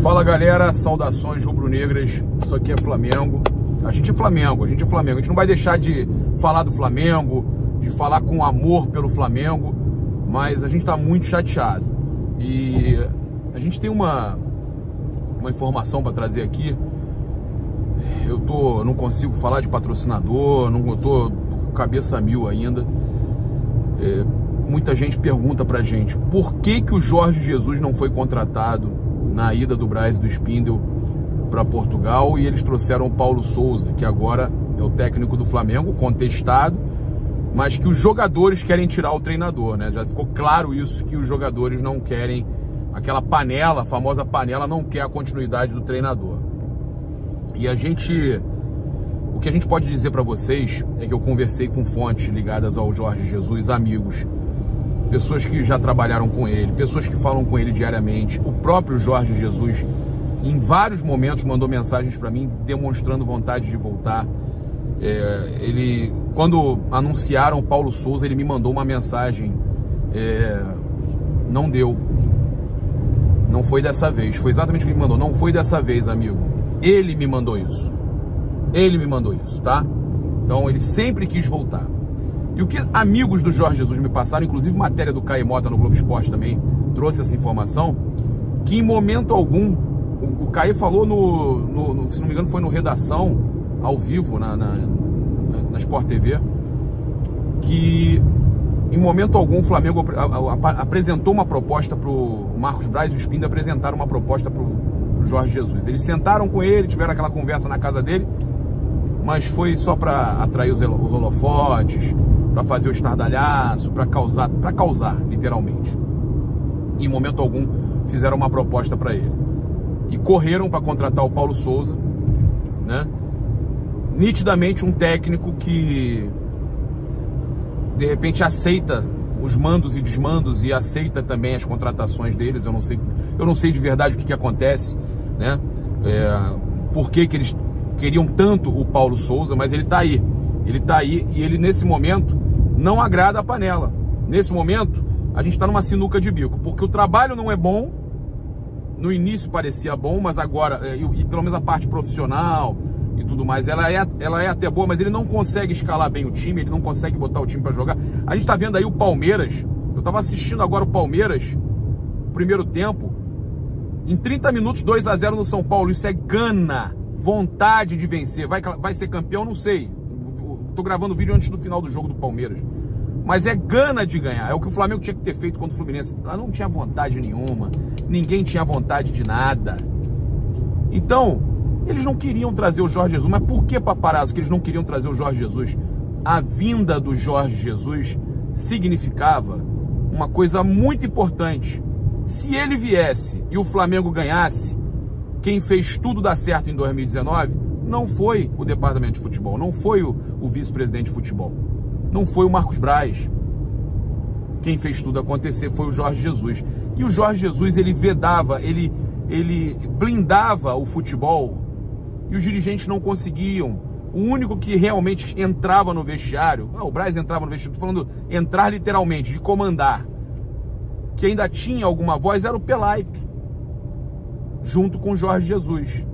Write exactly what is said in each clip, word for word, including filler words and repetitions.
Fala galera, saudações rubro-negras, isso aqui é Flamengo. A gente é Flamengo, a gente é Flamengo. A gente não vai deixar de falar do Flamengo, de falar com amor pelo Flamengo, mas a gente está muito chateado. E a gente tem uma, uma informação para trazer aqui. Eu tô, não consigo falar de patrocinador, não eu tô, tô com cabeça mil ainda. É, muita gente pergunta pra gente por que que o Jorge Jesus não foi contratado na ida do Braz e do Spindle para Portugal, e eles trouxeram o Paulo Souza, que agora é o técnico do Flamengo, contestado, mas que os jogadores querem tirar o treinador, né? Já ficou claro isso, que os jogadores não querem, aquela panela, a famosa panela, não quer a continuidade do treinador. E a gente, o que a gente pode dizer para vocês é que eu conversei com fontes ligadas ao Jorge Jesus, amigos, pessoas que já trabalharam com ele, pessoas que falam com ele diariamente. O próprio Jorge Jesus, em vários momentos, mandou mensagens para mim demonstrando vontade de voltar. É, ele, quando anunciaram o Paulo Souza, ele me mandou uma mensagem. É, não deu. Não foi dessa vez. Foi exatamente o que ele me mandou. Não foi dessa vez, amigo. Ele me mandou isso. Ele me mandou isso, tá? Então ele sempre quis voltar. E o que amigos do Jorge Jesus me passaram, inclusive matéria do Caio Mota no Globo Esporte também trouxe essa informação, que em momento algum, o, o Caio falou no, no, no, se não me engano foi no Redação, ao vivo, na, na, na Sport T V, que em momento algum o Flamengo ap ap apresentou uma proposta para o Marcos Braz e o Spindle apresentaram uma proposta para o Jorge Jesus. Eles sentaram com ele, tiveram aquela conversa na casa dele, mas foi só para atrair os, os holofotes, para fazer o estardalhaço, para causar, para causar, literalmente. E em momento algum fizeram uma proposta para ele. E correram para contratar o Paulo Souza, né? Nitidamente um técnico que de repente aceita os mandos e desmandos e aceita também as contratações deles. Eu não sei, eu não sei de verdade o que, que acontece, né? É, por que que eles queriam tanto o Paulo Souza, mas ele tá aí. Ele tá aí e ele nesse momento não agrada a panela. Nesse momento, a gente está numa sinuca de bico, porque o trabalho não é bom. No início parecia bom, mas agora, e, e pelo menos a parte profissional e tudo mais, ela é, ela é até boa, mas ele não consegue escalar bem o time, ele não consegue botar o time para jogar. A gente está vendo aí o Palmeiras, eu estava assistindo agora o Palmeiras, primeiro tempo, em trinta minutos, dois a zero no São Paulo. Isso é gana, vontade de vencer. Vai, vai ser campeão? Não sei. Tô gravando o vídeo antes do final do jogo do Palmeiras. Mas é gana de ganhar. É o que o Flamengo tinha que ter feito contra o Fluminense. Ela não tinha vontade nenhuma. Ninguém tinha vontade de nada. Então, eles não queriam trazer o Jorge Jesus. Mas por que, paparazzo, que eles não queriam trazer o Jorge Jesus? A vinda do Jorge Jesus significava uma coisa muito importante. Se ele viesse e o Flamengo ganhasse, quem fez tudo dar certo em dois mil e dezenove... não foi o departamento de futebol, não foi o, o vice-presidente de futebol, não foi o Marcos Braz. Quem fez tudo acontecer foi o Jorge Jesus. E o Jorge Jesus, ele vedava, ele, ele blindava o futebol e os dirigentes não conseguiam. O único que realmente entrava no vestiário, ah, o Braz entrava no vestiário, estou falando entrar literalmente, de comandar, que ainda tinha alguma voz, era o Pelaipe, junto com o Jorge Jesus.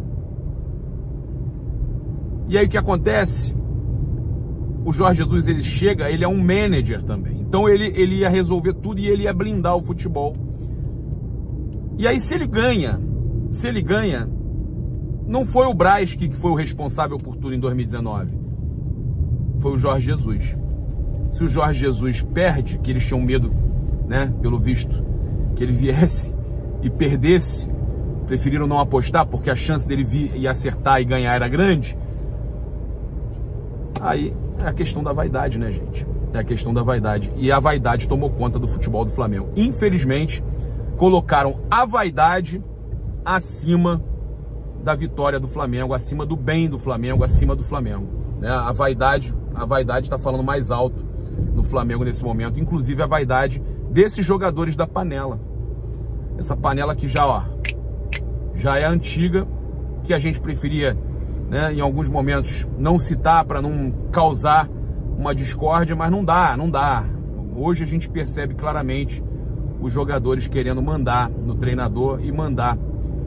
E aí o que acontece? O Jorge Jesus, ele chega, ele é um manager também. Então ele, ele ia resolver tudo e ele ia blindar o futebol. E aí se ele ganha, se ele ganha, não foi o Braz que foi o responsável por tudo em dois mil e dezenove. Foi o Jorge Jesus. Se o Jorge Jesus perde, que eles tinham medo, né, pelo visto, que ele viesse e perdesse, preferiram não apostar porque a chance dele vir e acertar e ganhar era grande. Aí é a questão da vaidade, né, gente? É a questão da vaidade. E a vaidade tomou conta do futebol do Flamengo. Infelizmente, colocaram a vaidade acima da vitória do Flamengo, acima do bem do Flamengo, acima do Flamengo. Né? A vaidade, a vaidade está falando mais alto no Flamengo nesse momento. Inclusive a vaidade desses jogadores da panela. Essa panela que já, ó, já é antiga, que a gente preferia, né, em alguns momentos não citar para não causar uma discórdia, mas não dá, não dá. Hoje a gente percebe claramente os jogadores querendo mandar no treinador e mandar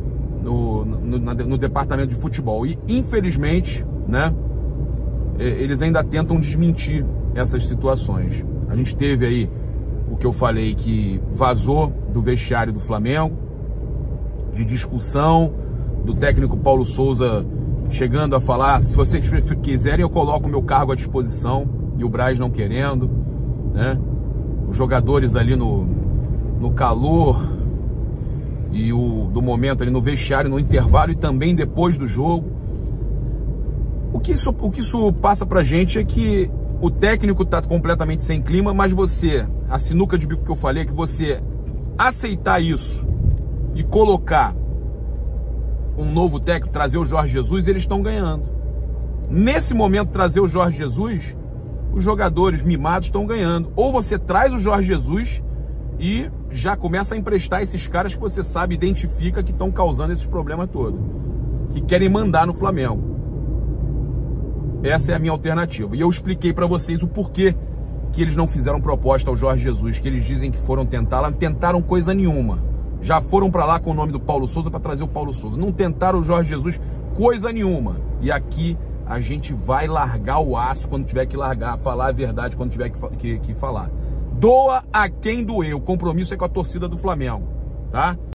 no, no, no departamento de futebol. E, infelizmente, né, eles ainda tentam desmentir essas situações. A gente teve aí o que eu falei que vazou do vestiário do Flamengo, de discussão, do técnico Paulo Souza chegando a falar, se vocês quiserem eu coloco o meu cargo à disposição, e o Braz não querendo, né? Os jogadores ali no, no calor e o, do momento ali no vestiário, no intervalo e também depois do jogo. O que isso, o que isso passa pra gente é que o técnico tá completamente sem clima, mas você, a sinuca de bico que eu falei, é que você aceitar isso e colocar um novo técnico, trazer o Jorge Jesus, eles estão ganhando. Nesse momento, trazer o Jorge Jesus, os jogadores mimados estão ganhando. Ou você traz o Jorge Jesus e já começa a emprestar esses caras que você sabe, identifica que estão causando esses problemas todos, que querem mandar no Flamengo. Essa é a minha alternativa. E eu expliquei para vocês o porquê que eles não fizeram proposta ao Jorge Jesus, que eles dizem que foram tentar lá, não tentaram coisa nenhuma. Já foram para lá com o nome do Paulo Souza para trazer o Paulo Souza. Não tentaram o Jorge Jesus coisa nenhuma. E aqui a gente vai largar o aço quando tiver que largar, falar a verdade quando tiver que, que, que falar. Doa a quem doer. O compromisso é com a torcida do Flamengo, tá?